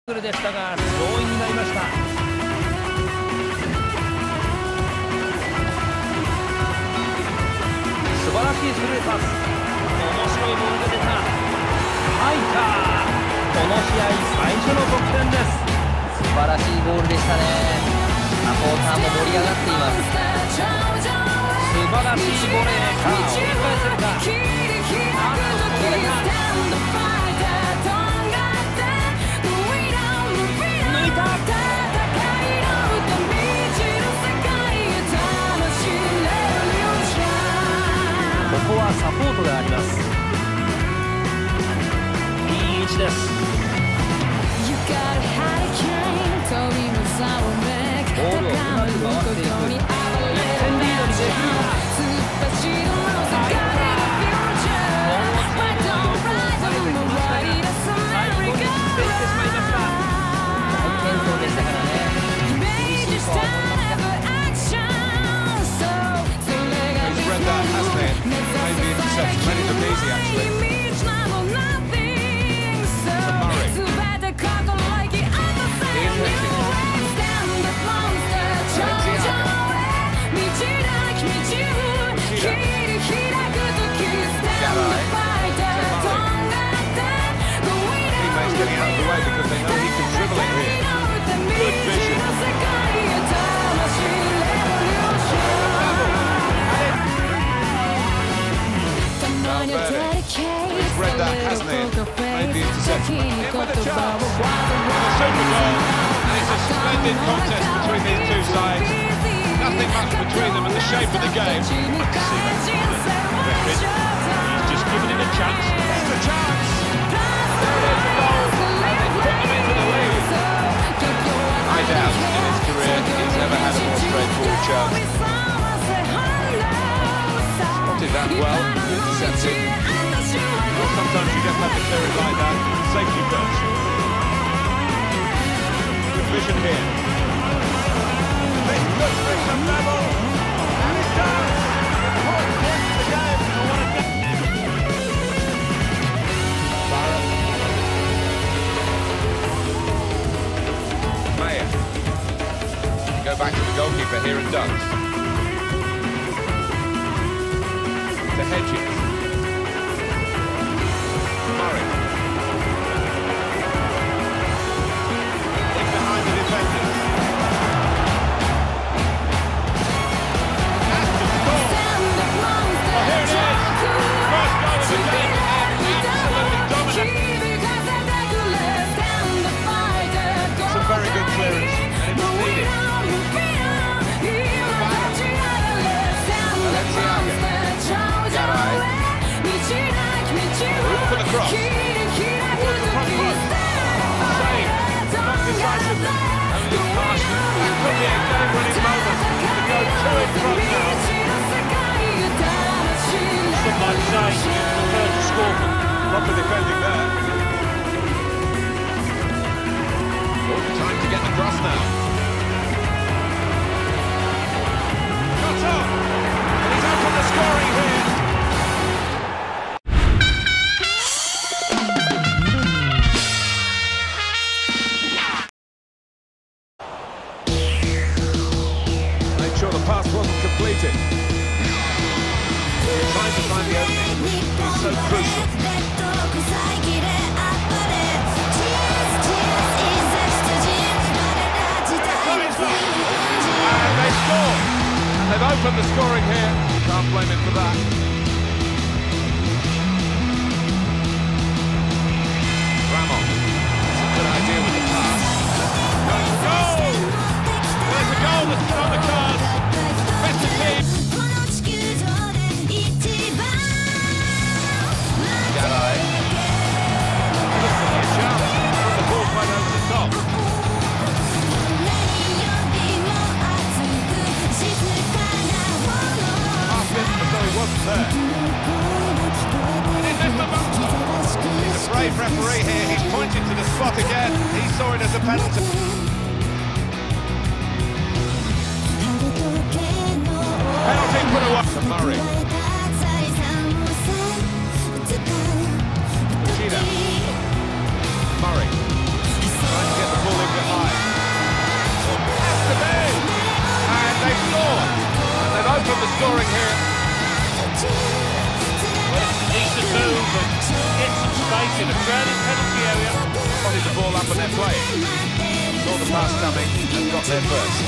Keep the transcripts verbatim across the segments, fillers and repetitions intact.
でしたがスローインになりました。素晴らしいスルーパス。面白いボールが出た。入った。この試合最初の得点です。素晴らしいゴールでしたね。サポーターも盛り上がっています。素晴らしいボレー。さあ折り返せるか。あっとこれが抜いた。ここはサポートがあります。いい位置です。ボールをうまく回っていく。いってんリードにできるか。入った。ボールをチームの様子を下げてきましたが最後に失点してしまいました。大健闘でしたからね。厳しいとは思いますが Read that, hasn't it? Maybe interception, made it look easy actually. To Murray. Here's Hedges. Garay. To Murray. Teammates getting out of the way because they know he can dribble it here. Good vision. He's read that, hasn't it? Made the interception. In with a chance. A super goal. And it's a splendid contest between these two sides. Nothing much between them and the shape of the game. He's just given it a chance. It's a chance. There it is, the goal. And they put them into the lead. I doubt in his career he's ever had a more straightforward chance. Spotted that well. Intercepted. Well, sometimes you just have to clear it like that. Safety first. Good vision here. This looks like some level. And it does. The point wins the game. Mayer. Go back to the goalkeeper here and Dunks. To Hedges. Murray. In behind the defenders. Has to score. Oh, here it is. First goal of the game. Absolutely dominant. Some very good clearance. And it was needed. Garay. Room for the cross. Towards the front post. Save. Not decisive. Only partial. That could be a game-winning moment to go two in front now. Some might say you prefer to score from Proper defending there. Oh, time to get the cross now. Cut up. And he's opened the scoring here. Made sure the pass wasn't completed. Trying to find the opening is so crucial. And they score. And they've opened the scoring here. Can't blame him for that. Ramon. That's a good idea with the pass. Goal! There's a goal that's been on the cards. Mister Team. Garay. Looks to be a chance. Put the ball right over the top. Half it as though he wasn't there. And it is Mabuko. He's a brave referee here. He's pointed to the spot again. He saw it as a penalty. Penalty put away to Murray. Murray. Trying to get in a fairly penalty area. Spotted the ball up and they're playing. Saw the pass coming and got there first.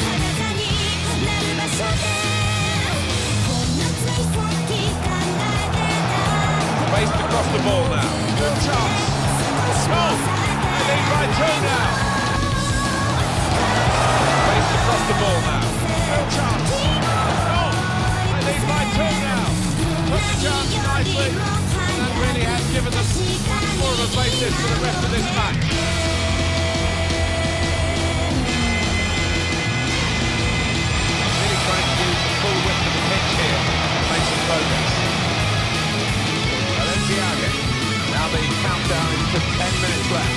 Faced across the ball now. Good chance. Goal! They lead by two now. Faced across the ball now. Good chance. Goal! They lead by two now. Took the chance nicely. And that really has given them more of a basis for the rest of this match. Really trying to use the full width of the pitch here to make some progress. Valenciaga. Now the countdown is to ten minutes left.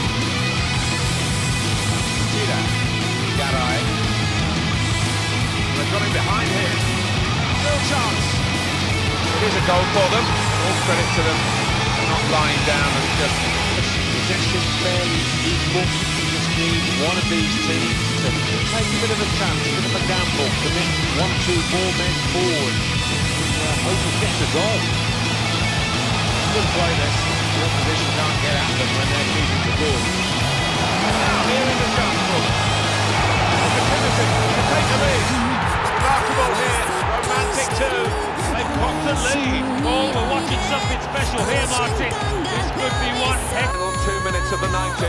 Chida. Garay. They've got him behind here. Real chance. It is a goal for them. All credit to them for not lying down and just possession fairly equal. You just need one of these teams to take a bit of a chance, a bit of a gamble, commit one, two more men forward, and uh, hope of getting a goal. Good play this. The opposition can't get at them when they're keeping the ball. Now here is a chance for them. Opportunity to take the lead. Remarkable here. Romantic too. They've got the lead. Oh, we're watching something special here, Martin. This could be one heck. Two minutes of the ninety.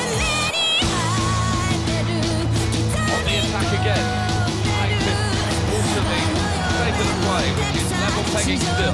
On the attack again. Active also the state of the play, which is level pegging still.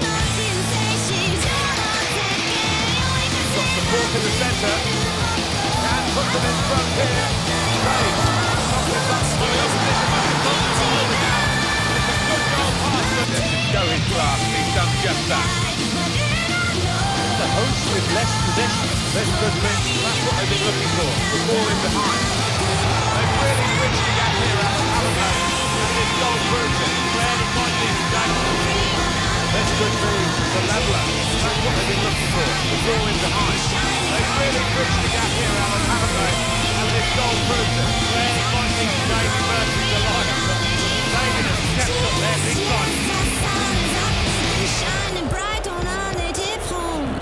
Got support in the centre. Can put them in front here. Great. Something that's for the opposition. It's a good goal pass. This is show his class. He's done just that. The hosts with less possession. This could mean that's what they've been looking for. The ball in behind. They've really bridged the gap here out of Halliday. And this goal proves it. Really might be exactly. This could be the leveller. That's what they've been looking for. The ball in behind. They've really bridged the gap here out of Halliday. And this goal proves it. Really might be David versus the line. David has kept up there big time. Shining bright on our native home.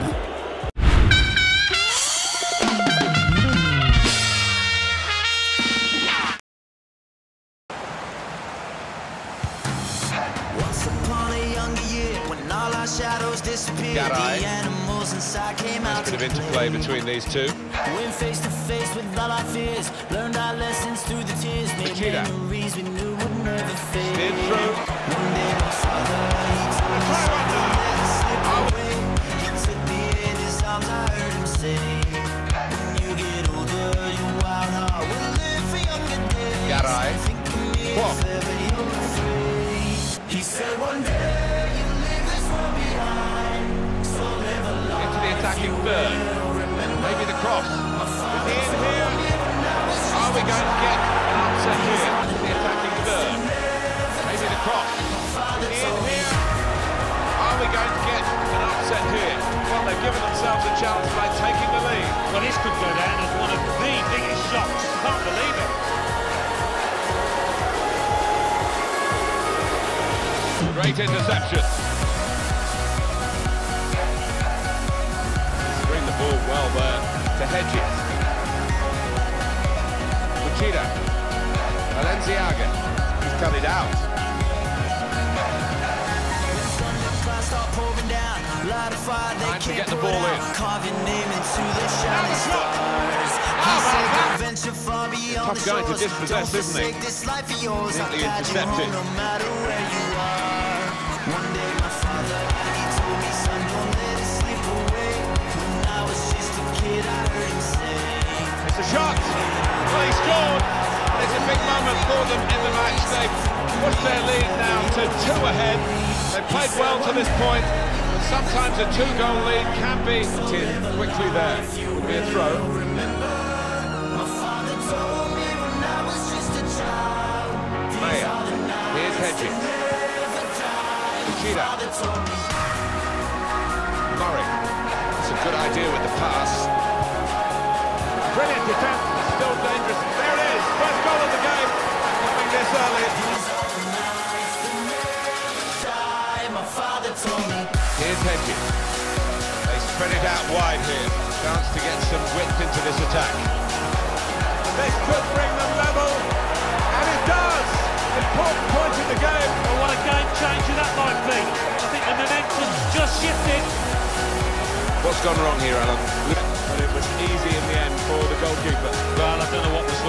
Once upon a younger year, when all our shadows disappeared, Garay. the animals inside came out Bit to of interplay between these two. Went face to face with all our fears, learned our lessons through the tears, made Chida. memories we knew would never fade. Speared through. One day my father, he told me something, let it slip away. He took me in his arms, I heard him say, when you get older, your wild heart will live for younger days. Garay. Think of me What? if ever you're afraid. He said one day you'll leave this world behind, so live a life. Into the attacking third. Maybe the cross. Is he in here? Are we going to get an upset here? The attacking third. Maybe the cross. Is he in here? Are we going to get an upset here? Well, they've given themselves a chance by taking the lead. Well, this could go down as one of the biggest shocks. Can't believe it. Great interception. Bring the ball well there to Hedges. Chida. Valenciaga. He's cut it out. Time to get the ball in. Carve your name into the shining stars. Tough guy to dispossess, isn't he? Neatly intercepted. No matter where you are. One day my father, he told me, son, don't let it slip away. When I was just a kid, I heard him say, It's a shot. Well, he scored. It's a big moment for them in the match. They've pushed their lead now to two ahead. They've played well to this point. But sometimes a two-goal lead can be quickly there. It will be a throw. my father told me when I was just a child. Mayer. Here's Hedges. Chida. Murray. It's a good idea with the pass. Brilliant defence. Still dangerous. There it is. First goal of the game. Coming this early. Here's Hedges. They spread it out wide here. Chance to get some width into this attack. This could bring them level, and it does! Important point in the game. Oh, what a game changer that might be. I think the momentum's just shifted. What's gone wrong here, Alan? But it was easy in the end for the goalkeeper. Well, I don't know what was